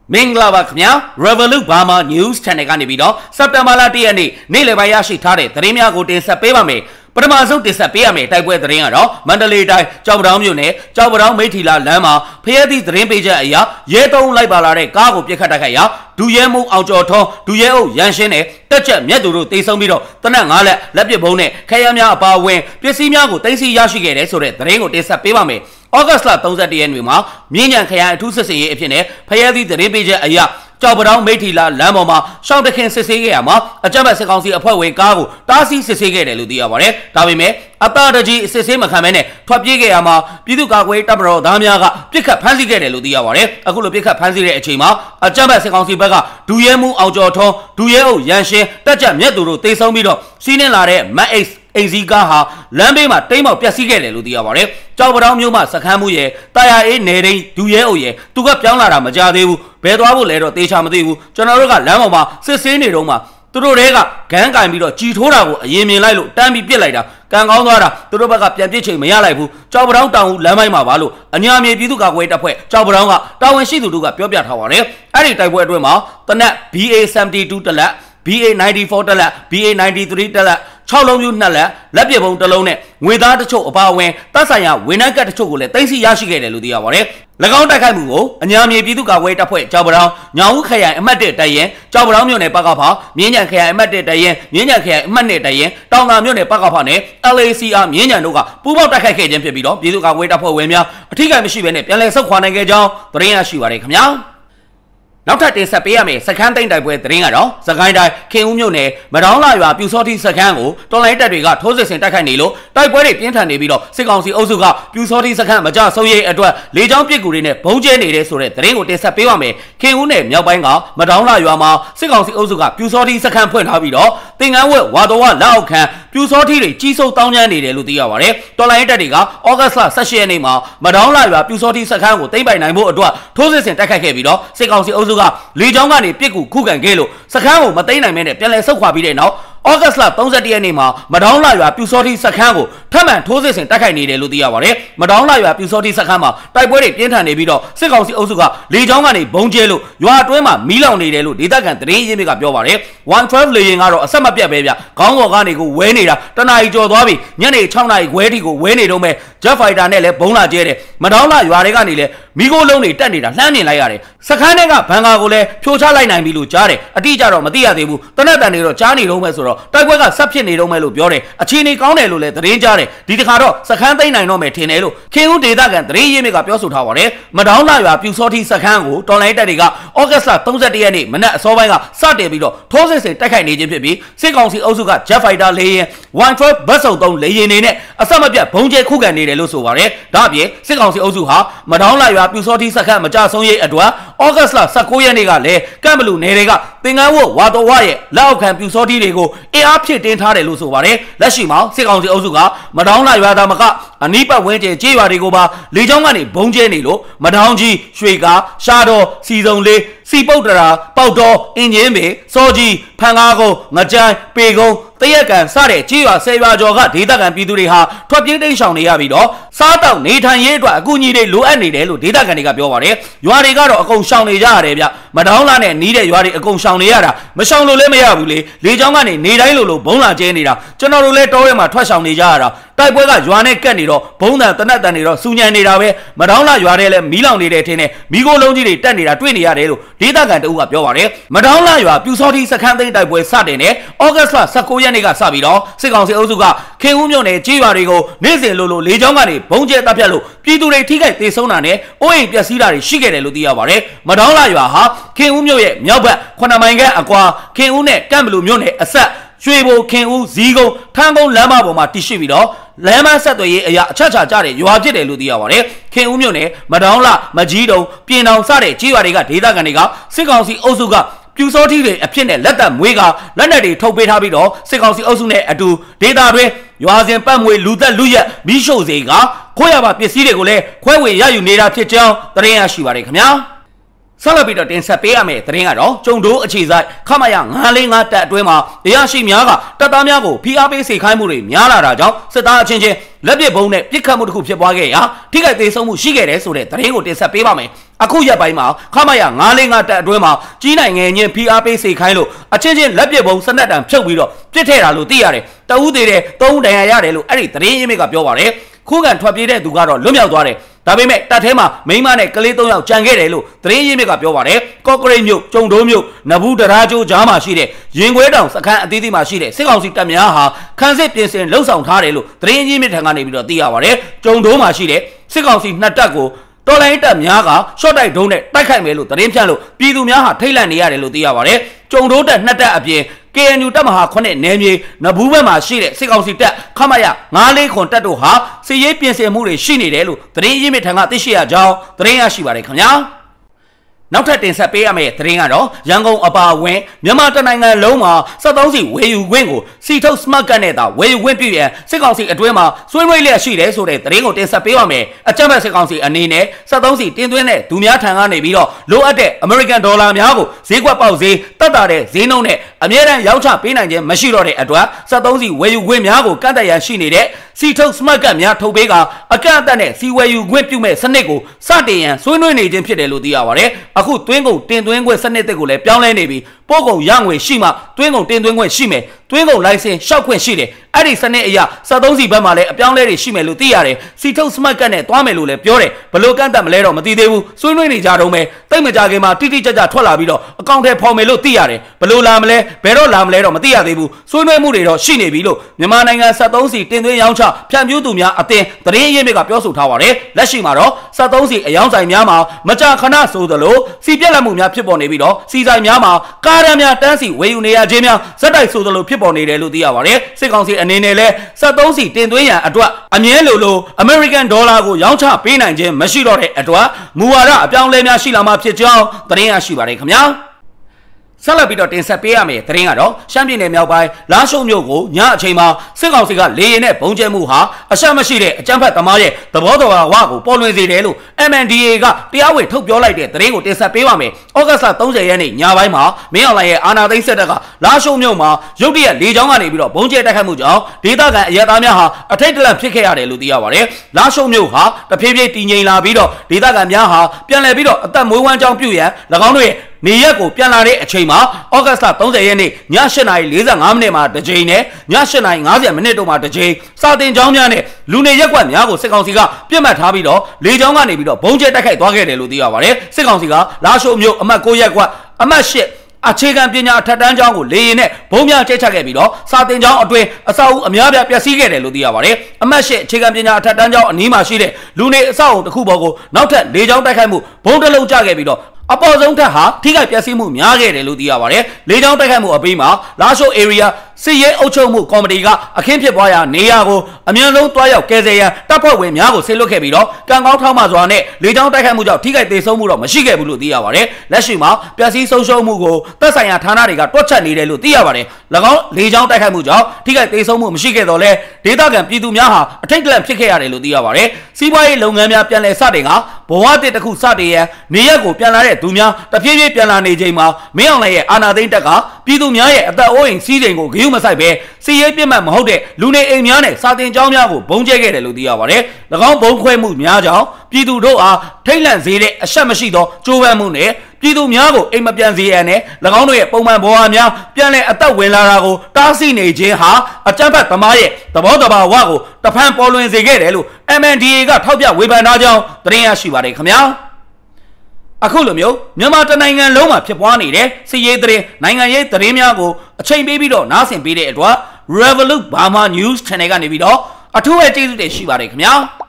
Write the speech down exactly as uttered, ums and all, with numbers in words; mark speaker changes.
Speaker 1: မင်္ဂလာပါခင်ဗျာ Revolut Burma News Channel ကနေပြီးတော့စက်တင်ဘာလတရက်နေ့နေ့လယ်ပိုင်းရရှိထားတဲ့သတင်းများကိုတင်ဆက်ပေးပါမယ်ပထမဆုံးတင်ဆက်ပေးရမယ့်တိုက်ပွဲသတင်းကတော့မန္တလေးတိုင်းကြောက်ပတောင်းမြို့နယ်ကြောက်ပတောင်းမိထီလာလမ်းမှာဖျက်သည့်သတင်းပေးချက်အရရဲတုံးလိုက်ပါလာတဲ့ကားကိုပြစ်ခတ်တိုက်ခိုက်ရာဒူရဲမှုအောင်ကျော်ထွန်းဒူရဲအုပ်ရန်ရှင်းနဲ့တက်ချက်မြတ်သူတို့တေဆုံးပြီးတော့တနက်ငါးလက်လက်ပစ်ဘုံနဲ့ခဲယမ်းများအပါအဝင်ပစ္စည်းများကိုတင်စီရရှိခဲ့တယ်ဆိုတဲ့သတင်းကိုတင်ဆက်ပေးပါမယ်ဩဂတ်စ်လ၃၁ရက်နေ့မှာမြင်းညံခရိုင်အထူးစစ်ဆေးရေးအဖြစ်နဲ့ဖျက်သည့်သတင်းပေးချက်အရကြောက်ပတောင်းမိထီလာလမ်းပေါ်မှာရှောင်းတခင်စစ်ဆေးခဲ့ရမှာအကြမ်းဖက်စစ်ကောင်စီအဖွဲ့ဝင်ကားကိုတားဆီးစစ်ဆေးခဲ့တယ်လို့သိရပါတယ်။ဒါပေမဲ့အတာတကြီးစစ်ဆေးမခံမဲနဲ့ထွက်ပြေးခဲ့ရမှာပြည်သူ့ကာကွယ်တပ်မတော်သားများကပြစ်ခတ်ဖမ်းဆီးခဲ့တယ်လို့သိရပါတယ်။အခုလိုပြစ်ခတ်ဖမ်းဆီးတဲ့အချိန်မှာအကြမ်းဖက်စစ်ကောင်စီဘက်ကဒူရဲမှုအောင်ကျော်ထွန်းဒူရဲအုပ်ရန်ရှင်းတက်ကြမြတ်သူတို့တေဆုံးပြီးတော့စီးနှင်းလာတဲ့မတ်အိတ်အိမ်စီကားဟာလမ်းဘေးမှာတိမ်းမောက်ပျက်စီးခဲ့တယ်လို့သိရပါတယ်။ကြောက်ပတောင်းမြို့မှာစခန်းမှုရဲ့တာယာအေးနေတိုင်းဒူရဲအုပ်ရဲ့သူကပြောင်းလာတာမကြသေးဘူးဘယ်သွားဖို့လဲတော့တေချာမသိဘူးကျွန်တော်တို့ကလမ်းပေါ်မှာစစ်ဆေးနေတော့မှသူတို့တွေကဂန်းကင်ပြီးတော့ကြည်ထိုးတာကိုအရင်မြင်လိုက်လို့တန်းပြီးပြစ်လိုက်တာကံကောင်းသွားတာသူတို့ဘက်ကပြန်ပြစ်ချိန်မရလိုက်ဘူးကြောက်ပတောင်းတောင်ဦးလမ်းပိုင်းမှာပါလို့အညာမြေပြည်သူ့ကာကွယ်တပ်ဖွဲ့ကြောက်ပတောင်းကတာဝန်ရှိသူတို့ကပြောပြထားပါတယ်အဲ့ဒီတိုက်ပွဲအတွင်းမှာတနက် B A ဆယ်တူ တလက် B A နိုင်းတီဖော တလက် B A နိုင်းတီသရီ တလက်၆လုံးမျိုးနှစ်လက်လက်ပစ်ပုံတစ်လုံးနဲ့ငွေသားတချို့အပါအဝင်တပ်ဆိုင်ရာဝန်ထမ်းကတ်တချို့ကိုလည်းတင်စီရရှိခဲ့တယ်လို့သိရပါတယ်။၎င်းတိုက်ခိုက်မှုကိုအညာမြေပြည်သူ့ကာကွယ်တပ်ဖွဲ့ကြောက်ပတောင်းညောင်ဦးခရိုင်အမှတ်၁တပ်ရင်ကြောက်ပတောင်းမြို့နယ်ပကဖမြင်းညံခရိုင်အမှတ်၁တပ်ရင်မြင်းညံခရိုင်အမှတ်၂တပ်ရင်တောင်သာမြို့နယ်ပကဖနဲ့ L A C R မြင်းညံတို့ကပူးပေါင်းတိုက်ခိုက်ခဲ့ခြင်းဖြစ်ပြီးတော့ပြည်သူ့ကာကွယ်တပ်ဖွဲ့ဝင်များအထိကိမရှိဘဲနဲ့ပြန်လည်ဆုတ်ခွာနိုင်ခဲ့ကြောင်းသတင်းရရှိပါတယ်ခင်ဗျာ။နောက်ထပ်တင်ဆက်ပေးရမယ့်စခန်းသိမ်းတိုက်ပွဲသတင်းကတော့စကိုင်းတိုင်းခင်ဦးမြို့နယ်မတောင်းလာရွာပြူစောတိစခန်းကိုတော်လိုင်းတပ်တွေကထိုးစစ်ဆင်တိုက်ခိုက်နေလို့တိုက်ပွဲတွေပြင်းထန်နေပြီးတော့စစ်ကောင်စီအုပ်စုကပြူစောတိစခန်းမကြဆုံးရေးအတွက်လေကြောင်းပစ်ကူတွေနဲ့ဘုံကျဲနေတဲ့ဆိုတဲ့သတင်းကိုတင်ဆက်ပေးပါမယ်ခင်ဦးနယ်မြောက်ပိုင်းကမတောင်းလာရွာမှာစစ်ကောင်စီအုပ်စုကပြူစောတိစခန်းဖွင့်ထားပြီးတော့တင်ငန်းဝက်ဝါတော်ဝလက်အောက်ခံပြူစောတိတွေကြီးစိုးတောင်းကျမ်းနေတယ်လို့သိရပါတယ်တော်လိုင်းတပ်တွေကဩဂတ်စ်လ၁၈ရက်နေ့မှာမတောင်းလာရွာပြူစောတိစခန်းကိုသိမ်းပိုက်နိုင်ဖို့အတွက်ထိုးစစ်ဆင်တိုက်ခိုက်ခဲ့ပြီးတော့စစ်ကောင်စီအုပ်စုကလေကြောင်းကနေပြစ်ကူခုခံခဲ့လို့စခန်းကိုမသိမ်းနိုင်မဲနဲ့ပြန်လည်ဆုတ်ခွာပြီးတဲ့နောက်ဩဂတ်စ်လ၃၁ရက်နေ့မှာမတောင်းလာရွာပြူစောတိစခန်းကိုထပ်မံထိုးစစ်ဆင်တိုက်ခိုက်နေတယ်လို့သိရပါတယ်။မတောင်းလာရွာပြူစောတိစခန်းမှာတိုက်ပွဲတွေပြင်းထန်နေပြီးတော့စစ်ကောင်စီအုပ်စုကလေကြောင်းကနေဘုံကျဲလို့ရွာအတွင်းမှာမီးလောင်နေတယ်လို့ဒေသခံသတင်းရင်းမြစ်ကပြောပါတယ်။one twelve လေယာဉ်ကတော့အဆက်မပြတ်ပဲဗျ။ခေါင်းပေါ်ကနေကိုဝဲနေတာတနာရီကျော်သွားပြီညနေ၆နာရီခွဲထိကိုဝဲနေတော့မဲ့ Jet Fighter နဲ့လည်းဘုံလာကျဲတယ်။မတောင်းလာရွာတွေကနေလည်းမိခိုးလုံးတွေတက်နေတာလှမ်းမြင်လိုက်ရတယ်။စခန်းထဲကဘန်ကာကိုလည်းဖြိုချလိုက်နိုင်ပြီလို့ကြားတယ်။အတိအကျတော့မသိရသေးဘူး။တနက်တန်တွေတော့ကြားနေတော့မဲ့ဆိုတော့တိုက်ပွဲကဆက်ဖြစ်နေတော့မဲ့လို့ပြောတယ်အခြေအနေကောင်းတယ်လို့လည်းသတင်းကြားတယ်ဒီတခါတော့စခန်းသိမ်းနိုင်တော့မယ်ထင်တယ်လို့ခင်ဦးဒေသခံသတင်းရင်းမြစ်ကပြောဆိုထားပါတယ်မတောင်းလာရွာပြူစောတိစခန်းကိုတော်လိုင်းတပ်တွေကဩဂတ်စ်လ၃၁ရက်နေ့မနက်အစောပိုင်းကစတင်ပြီးတော့ထိုးစစ်ဆင်တိုက်ခိုက်နေခြင်းဖြစ်ပြီးစစ်ကောင်စီအုပ်စုက Jet Fighter လေယာဉ်one twelve ဘတ်စုံသုံးလေယာဉ်တွေနဲ့အဆက်မပြတ်ဘုံကျဲခုခံနေတယ်လို့ဆိုပါတယ်ဒါအပြင်စစ်ကောင်စီအုပ်စုဟာမတောင်းလာရွာပြူစောတိစခန်းမကြဆုံးရေးအတွက်ဩဂတ်စ်လ၁၉ရက်နေ့ကလည်းကမ်ဘလူနယ်တွေကသင်္ကန်းဝတ်ဝါတော်ဝရဲ့လက်အောက်ခံပြူစောတိတွေကိုအင်အားဖြည့်တင်းထားတယ်လို့ဆိုပါတယ်လက်ရှိမှာစစ်ကောင်စီအုပ်စုကမတောင်းလာရွာသားမကအနီးပတ်ဝန်းကျင်ကျေးရွာတွေကိုပါလေကြောင်းကနေဘုံကျဲနေလို့မတောင်းကြီးရွှေကားရှားတော်စီစုံလေးစီပုတ်တရာပေါက်တော်အင်ဂျင်မေစောကြီးဖန်ကားကုန်းငကြိုင်ပေကုန်းတရက်ကန်စတဲ့ကြေးရွာဆယ်ရွာကျော်ကဒေသခံပြည်သူတွေဟာထွက်ပြေးတိမ်းရှောင်နေရပြီးတော့စားတောက်နေထိုင်ရေးအတွက်အကူအညီတွေလိုအပ်နေတယ်လို့ဒေသခံတွေကပြောပါတယ်ရွာတွေကတော့အကုန်ရှောင်နေကြရတယ်ဗျမတောင်းလာနဲ့နီးတဲ့ရွာတွေအကုန်ရှောင်နေရတာမရှောင်လို့လည်းမရဘူးလေလေကြောင်းကနေနေတိုင်းလိုလိုဘုံလာကျဲနေတာကျွန်တော်တို့လည်းတောထဲမှာထွက်ရှောင်နေကြရတာတိုက်ပွဲကရွာနဲ့ကက်နေတော့ဘုံတန်တနက်တန်နေတော့စူညံနေတာပဲမတောင်းလာရွာထဲလည်းမီးလောင်နေတဲ့ထင်းနဲ့မီးကိုလုံးကြီးတွေတက်နေတာတွေ့နေရတယ်လို့ဒေသခံတအုပ်ကပြောပါတယ်မတောင်းလာရွာပြူစောတိစခန်းသိမ်းတိုက်ပွဲစတင်တဲ့ဩဂတ်စ်လ၁၉ရက်နေ့ကစပြီးတော့စစ်ကောင်စီအုပ်စုကခင်ဦးမြို့နယ်ကြေးရွာတွေကိုနေ့စဉ်လိုလိုလေကြောင်းကနေဘုံကျဲတပ်ဖြတ်လို့ပြည်သူတွေထိခိုက်ဒေဆုံးတာနဲ့အိုးအိမ်ပျက်စီးတာတွေရှိခဲ့တယ်လို့သိရပါတယ်မတောင်းလာရွာဟာခင်ဦးမြို့ရဲ့မြောက်ဘက်ခုနှစ်မိုင်ခန့်အကွာခင်ဦးနဲ့ကမ်ဘလူမြို့နယ်အဆက်ရွှေဘိုခင်ဦးဇီးကုန်းထန်းကုန်းလမ်းမပေါ်မှာတည်ရှိပြီးတော့လမ်းမဆက်သွယ်ရေးအရာအချက်ချာကြတဲ့ရွာဖြစ်တယ်လို့သိရပါတယ်ခင်ဦးမြို့နယ်မတောင်းလာမကြီးတုံပြင်တောင်စတဲ့ကြေးရွာတွေကဒေသခံတွေကစစ်ကောင်စီအုပ်စုကပြူစောတိတွေအဖြစ်နဲ့လက်သက်မွေးကလက်နက်တွေထုတ်ပေးထားပြီးတော့စစ်ကောင်စီအုပ်စုနဲ့အတူဒေသတွင်ရွာစဉ်ပတ်မွေလူသက်လူရက်မီးရှို့စေကခွဲရပါပစ္စည်းတွေကိုလည်းခွဲဝေရယူနေတာဖြစ်ကြောင်းသတင်းရရှိပါတယ်ခင်ဗျာဆက်လက်ပြီးတော့တင်ဆက်ပေးရမယ့်သတင်းကတော့ကျုံတိုးအခြေဆိုင်ခမရငါးလေးငါးတပ်အတွင်းမှာတရားရှိများကတပ်သားများကိုဖိအားပေးစေခိုင်းမှုတွေများလာတာကြောင့်စစ်သားအချင်းချင်းလက်ပစ်ဘုံနဲ့ပြစ်ခတ်မှုတစ်ခုဖြစ်ပွားခဲ့ရာထိခိုက်သေးဆုံးမှုရှိခဲ့တယ်ဆိုတဲ့သတင်းကိုတင်ဆက်ပေးပါမယ်အခုရက်ပိုင်းမှာခမရငါးလေးငါးတက်အတွင်းမှာကြီးနိုင်ငယ်ချင်း P R ပေးစေခိုင်းလို့အချင်းချင်းလက်ပစ်ပုံစနက်တံဖြုတ်ပြီးတော့ပြစ်ထည့်တာလို့သိရတယ်တဦးသေးတယ်သုံးဦးတန်ရရတယ်လို့အဲ့ဒီသတင်းရင်းမြစ်ကပြောပါတယ်ခုခံထွက်ပြေးတဲ့သူကတော့လွတ်မြောက်သွားတယ်ဒါပေမဲ့တပ်ထဲမှာမိန်းမနဲ့ကလေးသုံးယောက်ကြံခဲ့တယ်လို့သတင်းရင်းမြစ်ကပြောပါတယ်ကော့ကရိတ်မြို့ကျုံတိုးမြို့နဘူးတရာကျိုးကြားမှာရှိတဲ့ရင်ခွဲတောင်စခန်းအသီးသီးမှာရှိတဲ့စစ်ကောင်စီတပ်များဟာခန်းစစ်ပြင်ဆင်လှုပ်ဆောင်ထားတယ်လို့သတင်းရင်းမြစ်ထံကနေပြီးတော့သိရပါတယ်ကျုံတိုးမှာရှိတဲ့စစ်ကောင်စီနှစ်တပ်ကိုတော်လိုင်းတပ်များကရှော့တိုက်ဒုံးနဲ့တိုက်ခိုက်မယ်လို့သတင်းဖြန့်လို့ပြည်သူများဟာထိတ်လန့်နေရတယ်လို့သိရပါတယ်ကျုံတိုးတပ်နှစ်တပ်အပြင် K N U တပ်မဟာခုနှစ်နယ်မြေနဘူးဘက်မှာရှိတဲ့စစ်ကောင်စီတပ်ခမရငါးလေးခွန်တပ်တို့ဟာစစ်ရေးပြင်ဆင်မှုတွေရှိနေတယ်လို့သတင်းရင်းမြစ်ထံကသိရှိရကြောင်းသတင်းရရှိပါတယ်ခင်ဗျာနောက်ထပ်တင်ဆက်ပေးရမယ့်သတင်းကတော့ရန်ကုန်အပါအဝင်မြန်မာတနိုင်ငံလုံးမှာစက်သုံးစီဝယ်ယူခွင့်ကိုစီထုတ် smart card နဲ့သာဝယ်ယူခွင့်ပြုရန်စစ်ကောင်စီအတွင်းမှာဆွေးနွေးလျက်ရှိတယ်ဆိုတဲ့သတင်းကိုတင်ဆက်ပေးပါမယ်အကြမ်းဖက်စစ်ကောင်စီအနေနဲ့စက်သုံးစီတင်သွင်းတဲ့ဒူများထံကနေပြီးတော့လိုအပ်တဲ့ American ဒေါ်လာများကိုဈေးကွက်ပေါက်ဈေးတက်တာတဲ့ဈေးနှုန်းနဲ့အမြဲတမ်းရောင်းချပေးနိုင်ခြင်းမရှိတော့တဲ့အတွက်စက်သုံးစီဝယ်ယူခွင့်များကိုကန့်သက်ရန်ရှိနေတဲ့စီထုတ် smart card များထုတ်ပေးကအကန့်အသတ်နဲ့စီဝယ်ယူခွင့်ပြုမဲ့စနစ်ကိုစတင်ရန်ဆွေးနွေးနေခြင်းဖြစ်တယ်လို့သိရပါတယ်အခုသွင်းကုန်တင်သွင်းခွင့်စနစ်တွေကိုလည်းပြောင်းလဲနေပြီးပို့ကုန်ရငွေရှိမှသွင်းကုန်တင်သွင်းခွင့်ရှိမယ်သွင်းကုန်လိုင်စင်ရှောက်ခွင့်ရှိတယ်အဲ့ဒီစနစ်အရစက်သုံးစီဘက်မှာလည်းအပြောင်းလဲတွေရှိမယ်လို့သိရတယ်စီထုတ် smart card နဲ့တွားမယ်လို့လည်းပြောတယ်ဘလို့ကန့်တတ်မလဲတော့မသိသေးဘူးဆွေးနွေးနေကြတော့မယ်တိတ်မကြခင်မှာတိတိကျကျထွက်လာပြီးတော့အကောင့်ထဲဖော်မယ်လို့သိရတယ်ဘလို့လာမလဲဘယ်တော့လာမလဲတော့မသိရသေးဘူးဆွေးနွေးမှုတွေတော့ရှိနေပြီလို့မြန်မာနိုင်ငံစက်သုံးစီတင်သွင်းရောင်းချဖြန့်ဖြူးသူများအသင်းသတင်းရင်းမြစ်ကပြောဆိုထားပါတယ်လက်ရှိမှာတော့စက်သုံးစီအယောင်းဆိုင်များမှာမကြာခဏဆိုသလိုစီပြက်လက်မှုများဖြစ်ပေါ်နေပြီးတော့စီဆိုင်များမှာကားရန်များတန်းစီဝယ်ယူနေရခြင်းများဇက်တိုက်ဆိုသလိုဖြစ်ပေါ်နေတယ်လို့သိရပါတယ်စစ်ကောင်စီအနေနဲ့လည်းစက်သုံးစီတင်သွင်းရန်အတွက်အမြဲလိုလို American ဒေါ်လာကိုရောင်းချပေးနိုင်ခြင်းမရှိတော့တဲ့အတွက်မူဝါဒအပြောင်းလဲများရှိလာမှဖြစ်ကြောင်းသတင်းရရှိပါတယ်ခင်ဗျာဆက်လက်ပြီးတော့တင်ဆက်ပေးရမယ့်သတင်းကတော့ရှမ်းပြည်နယ်မြောက်ပိုင်းလာရှုံမြို့ကိုညအချိန်မှာစစ်ကောင်စီကလေရင်နဲ့ဘုံကျဲမှုဟာအရှက်မရှိတဲ့အကြမ်းဖက်သမားရဲ့သဘောတော်ဝါကိုပေါ်လွင်စေတယ်လို့ M N D A ကတရားဝင်ထုတ်ပြောလိုက်တဲ့သတင်းကိုတင်ဆက်ပေးပါမယ်။ဩဂတ်စ်လသုံးဆယ်ရက်နေ့ညပိုင်းမှာမင်းအောင်လှိုင်ရဲ့အာဏာသိမ်းစစ်တပ်ကလာရှုံမြို့မှာရုတ်တရက်လေကြောင်းကနေပြီးတော့ဘုံကျဲတိုက်ခိုက်မှုကြောင့်ဒေသခံအရက်သားများဟာအထိတ်တလန့်ဖြစ်ခဲ့ရတယ်လို့သိရပါတယ်။လာရှုံမြို့ဟာတဖြည်းဖြည်းတည်ငြိမ်လာပြီးတော့ဒေသခံများဟာပြန်လည်ပြီးတော့အသက်မွေးဝမ်းကြောင်းပြုရန်၎င်းတို့ရဲ့နေရက်ကိုပြန်လာတဲ့အချိန်မှာဩဂတ်စ်လသုံးဆယ်ရက်နေ့ည၈နာရီ၄၅မိနစ်မှာတစ်ကြိမ်နဲ့ည၈နာရီ၅၀မိနစ်တို့မှာတစ်ကြိမ်စာတင်ကျောင်းများနဲ့လူနေရက်ကွက်များကိုစစ်ကောင်စီကပြစ်မှတ်ထားပြီးတော့လေကြောင်းကနေပြီးတော့ဘုံကျဲတိုက်ခိုက်သွားခဲ့တယ်လို့သိရပါတယ်စစ်ကောင်စီကလာရှိုးမြို့အမှတ်၉ရက်ကွက်အမှတ်၈အခြေခံပညာအထက်တန်းကျောင်းကိုလေရင်နဲ့ဘုံများကျဲချခဲ့ပြီးတော့စာတင်ကျောင်းအတွင်းအဆောက်အဦအများပြားပျက်စီးခဲ့တယ်လို့သိရပါတယ်အမှတ်၈အခြေခံပညာအထက်တန်းကျောင်းအနီးမှာရှိတဲ့လူနေအဆောက်အဦတစ်ခုပေါ်ကိုနောက်ထပ်လေကြောင်းတိုက်ခိုက်မှုဘုံတစ်လုံးကျခဲ့ပြီးတော့အပေါ်ဆုံးထက်ဟာထိခိုက်ပျက်စီးမှုများခဲ့တယ်လို့သိရပါတယ်။လေကြောင်းတိုက်ခိုက်မှုအပြီးမှာလာရှိုး area စစ်ရေးအုပ်ချုပ်မှုကော်မတီကအခင်းဖြစ်ပွားရာနေရာကိုအမြင့်ဆုံးတွားရောက်ကယ်ဆယ်ရန်တပ်ဖွဲ့ဝင်များကိုဆေးလွတ်ခဲ့ပြီးတော့ကံကောင်းထောက်မှစွာနဲ့လေကြောင်းတိုက်ခိုက်မှုကြောင့်ထိခိုက်ဒေဆုံးမှုတော့မရှိခဲ့ဘူးလို့သိရပါတယ်။လက်ရှိမှာပျက်စီးဆုံးရှုံးမှုကိုသက်ဆိုင်ရာဌာနတွေကတွက်ချက်နေတယ်လို့သိရပါတယ်။၎င်းလေကြောင်းတိုက်ခိုက်မှုကြောင့်ထိခိုက်ဒေဆုံးမှုမရှိခဲ့တော့လဲဒေသခံပြည်သူများဟာအထိတ်တလန့်ဖြစ်ခဲ့ရတယ်လို့သိရပါတယ်။စီးပွားရေးလုပ်ငန်းများပြန်လည်စတင်ကဘဝတစ်တစ်ခုစတင်ရန်နေရက်ကိုပြန်လာတဲ့သူများတဖြည်းဖြည်းပြန်လာနေချိန်မှာမင်းအောင်လှိုင်ရဲ့အာဏာသိမ်းတပ်ကပြည်သူများရဲ့အသက်အိုးအိမ်စီးစိမ်ကိုဂရုမစိုက်ပဲစီရေးပြစ်မှတ်မဟုတ်တဲ့လူနေအိမ်များနဲ့စာတင်ကျောင်းများကိုဘုံကျဲခဲ့တယ်လို့သိရပါတယ်။၎င်းဘုံခွဲမှုများကြောင့်ပြည်သူတို့အားထိတ်လန့်စေတဲ့အရှက်မရှိသောကြိုးပမ်းမှုနဲ့ပြည်သူများကိုအိမ်မပြန်စေရန်နဲ့၎င်းတို့ရဲ့ပုံမှန်ဘဝများပြန်လည်အသက်ဝင်လာတာကိုတားဆီးနေခြင်းဟာအကြမ်းဖက်သမားရဲ့သဘောတဘာဝကိုတဖန်ပေါ်လွင်စေခဲ့တယ်လို့ M N D A ကထောက်ပြဝေဖန်ထားကြောင်းသတင်းရရှိပါတယ်ခင်ဗျာအခုလိုမျိုးမြန်မာတနိုင်ငံလုံးမှာဖြစ်ပွားနေတဲ့စစ်ရေးသတင်းနိုင်ငံရေးသတင်းများကိုအချိန်ပေးပြီးတော့နားဆင်ပေးတဲ့အတွက် Revolut Burma News Channel ကနေပြီးတော့အထူးပဲကျေးဇူးတင်ရှိပါတယ်ခင်ဗျာ